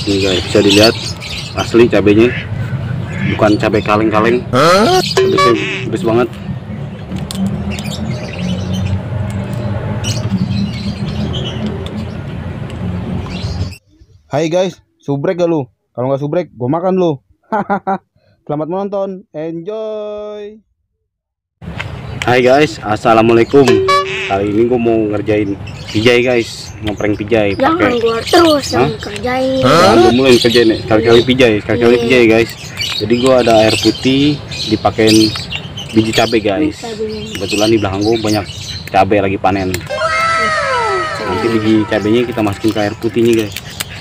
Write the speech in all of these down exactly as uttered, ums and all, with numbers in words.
Ini guys, bisa dilihat asli cabenya, bukan cabai kaleng-kaleng. Pedesnya pedes banget. Hai guys, subrek gak lu? Kalau nggak subrek, gue makan lu. Selamat menonton, enjoy. Hai guys, assalamualaikum. Kali ini gue mau ngerjain pijai guys, ngeprank pijai. Jangan pakai... gua terus yang kerjain. Jangan gue mulai kerjain, kali-kali pijai, kali-kali yeah. pijai guys. Jadi gue ada air putih, dipakein biji cabai guys. Kebetulan di belakang gue banyak cabai lagi panen. Nanti biji cabainya kita masukin ke air putihnya guys.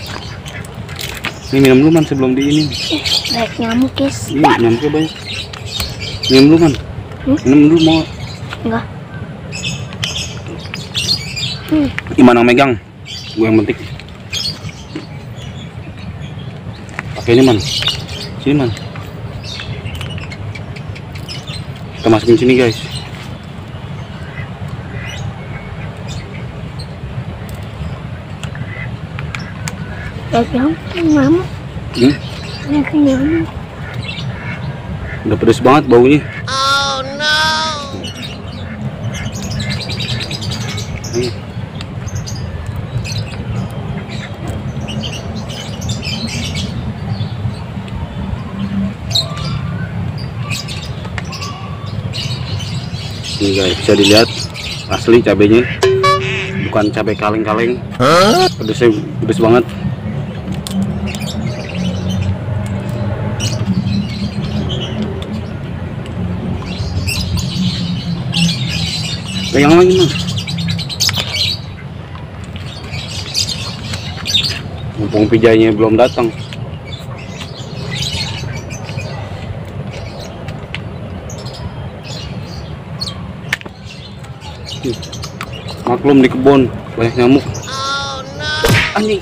Ini minum dulu man sebelum di ini. Baik nyamuk guys. Ini nyamuknya banyak. Minum dulu man. Hmm? Minum dulu mau? Enggak. Hmm. Gimana megang? Gue yang penting. Pakainya man. Sini man. Kita masukin sini guys. Baik nyamuk, nyamuk. Hmm? Baik nyamuk. Udah pedes banget baunya. Oh no. Hmm. Ini guys, bisa dilihat asli cabenya, bukan cabai kaleng-kaleng. Pedesnya pedes banget. Pegang lagi man. Mumpung pijainya belum datang. Maklum di kebun banyak nyamuk. Oh no. Anjing.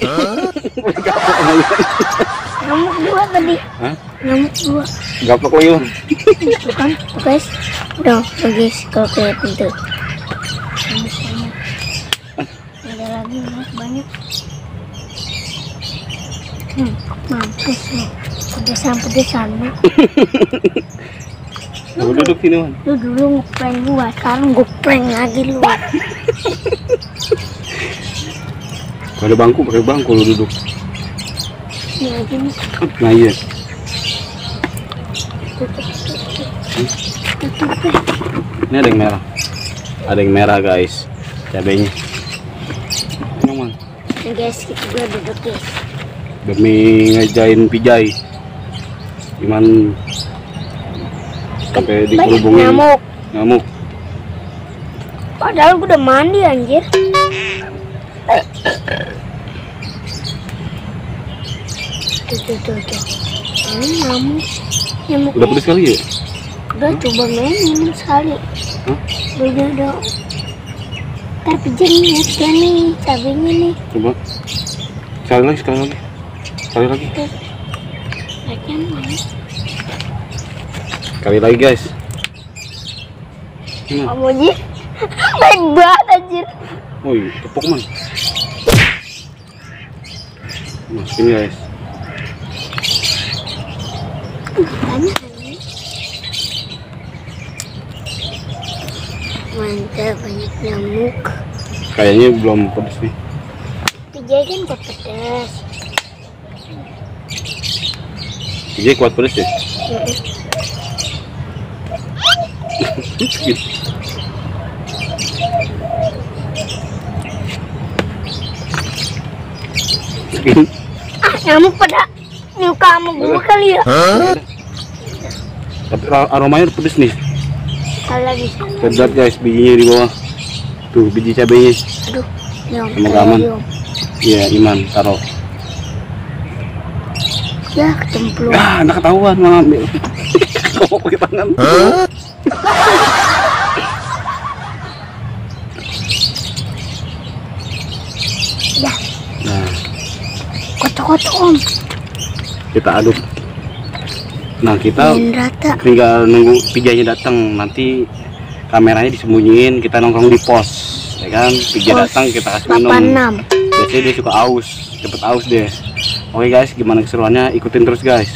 Nyamuk dua tadi. Hah? Nyamuk dua. Gaplok lagi bang. Bukan, guys. Udah, guys, kalau kayak pintu. Ada lagi banyak. Hmm, mampus loh. Pedesan-pedesan lu. Lu duduk sini man. Lu dulu ngeprank gua, sekarang gua prank lagi lu. Ada bangku, pakai bangku lu duduk. Ini aja nih. Nah iya. Ini ada yang merah. Ada yang merah guys. Cabenya. Ini guys, kita gua duduk guys. Demi ngejain pijai. Gimana sampai dikerubungin nyamuk. Nyamuk. Padahal gua udah mandi anjir. Tuh tuh tuh tuh. Ini nyamuk. Nyamuk. Udah pedes kali ya? Udah coba main sekali. Hah? Udah dong. Ntar pijai nih, ya nih, cabenya nih. Coba. Sekali lagi, sekali lagi. Sekali lagi. Lagi mana? Sekali lagi guys. Kamu Ji, baik banget anjir. Woi, tepuk man. Masukin guys. Banyak nih. Mantap, banyak nyamuk. Kayaknya belum pedes nih. Pijai kan kuat pedas. Pijai kuat pedes ya? Ah, nyamuk pada nyuka sama gua kali ya. Hah? Tapi aromanya pedes nih. Sekali lagi. Sedap guys, bijinya di bawah. Tuh biji cabenya. Aduh, nyamuk. Semoga aman. Iya, Iman taruh. Ya, kecemplung. Ah, anak ketahuan malah ambil. Kok pakai tangan? Hah? Ya. Nah, kocok-kocok om. kita aduk. Nah, kita tinggal nunggu pijainya datang. Nanti kameranya disembunyiin, kita nongkrong di pos, ya kan? Pijai datang kita kasih minum. delapan enam. Biasanya dia suka aus, cepet aus deh. Oke guys, gimana keseruannya? Ikutin terus guys.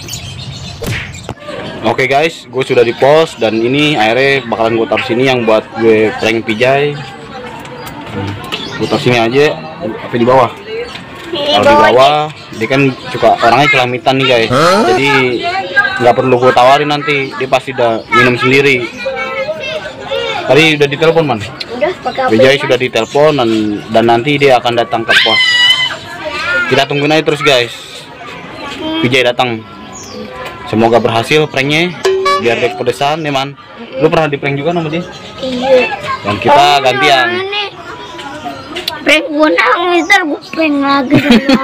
Oke guys, gue sudah di pos dan ini airnya bakalan gue taruh sini yang buat gue prank Pijay. Gue taruh sini aja, apa di bawah? Kalau di bawah, dia kan suka orangnya celamitan nih guys. Jadi nggak perlu gue tawarin nanti, dia pasti udah minum sendiri. Tadi udah ditelepon man. Udah pakai Pijay sudah ditelepon dan, dan nanti dia akan datang ke pos. Kita tungguin aja terus guys. Pijay datang. Semoga berhasil pranknya biar dia kepedesan nih man. Lu pernah di prank juga sama dia? Iya. Dan kita gantian. Prank gue nangis, ntar gue prank lagi.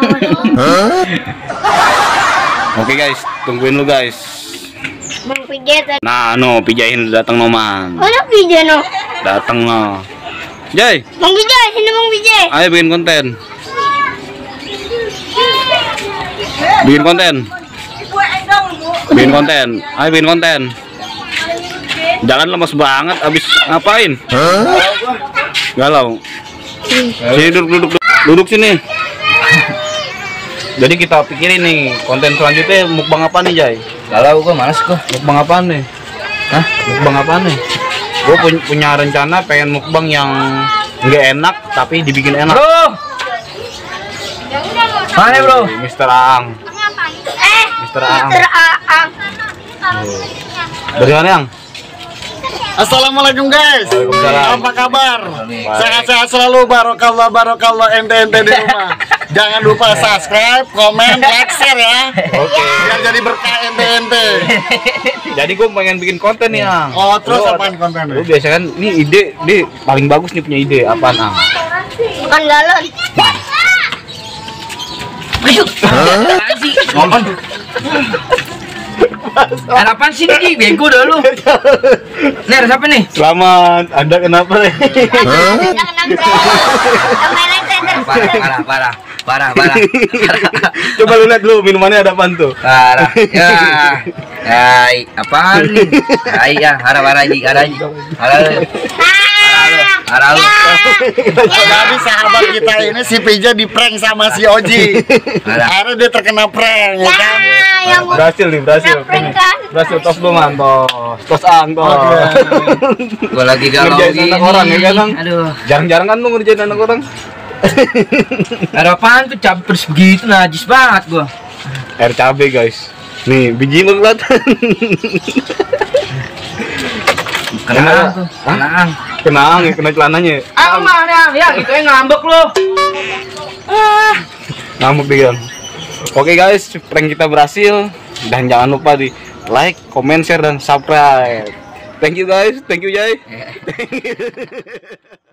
Oke guys, tungguin lu guys. Bang Pijay tadi. Nah, no, Pijay ini datang no man. Mana Pijay no? Datang no. Jay, Bang Pijay, sini Bang Pijay. ayo bikin konten. Bikin konten. Bikin konten. Ayo bikin konten. Jangan lemas banget abis ngapain? Galau. Sini duduk duduk duduk, duduk sini. Jadi kita pikirin nih konten selanjutnya mukbang apa nih Jay? Galau gua malas gua. Mukbang apa nih? Hah? Mukbang apa nih? Gue punya rencana pengen mukbang yang nggak enak tapi dibikin enak. Bro. Mana bro? Mister Aang. Eh, Mister Aang. Mister Aang. Dari mana yang? Assalamualaikum guys. Waalaikumsalam. Apa kabar? Sehat-sehat selalu, barokallah barokallah ente-ente di rumah. Jangan lupa subscribe, komen, like, share ya. Oke. Biar jadi berkah ente-ente. Jadi gue pengen bikin konten nih Ang. Oh, terus Lu- apaan kontennya? Lu biasa kan, ini ide, dia paling bagus nih punya ide apaan Ang? Bukan galon. Ayo. Apaan sih? Ngomong. Harapan sih nih, bego dah lu. Nih, ada siapa nih? Selamat, Anda kenapa nih? Jangan nangkep. Sama lagi Parah, parah, parah, parah, parah. Coba lu lihat dulu minumannya ada apaan tuh? Parah. Ya. Hai, apaan nih? Hai ya, harap parah lagi, parah lagi. Parah lu. Parah lu. Jadi sahabat kita ini si Pijay di prank sama si Oji. Akhirnya dia terkena prank ya kan? yang mau Berhasil nih, berhasil. prank kan? Berhasil, tos lu man, tos. Tos Ang, tos. Gua lagi galau Ngerjain gini. anak orang, ya kan, Bang? Aduh. Jarang-jarang kan lu ngerjain anak orang. Ada apaan tuh cabai pedes begitu najis banget gua. Air cabe guys. Nih biji lu kelihatan. Kenang tuh. Hah? Kenang. Kenang ya, kena celananya. Ah, mana ya? Gitu ya ngambek lu. Ngamuk dia. Oke guys, prank kita berhasil dan jangan lupa di like, comment, share dan subscribe. Thank you guys, thank you Jay.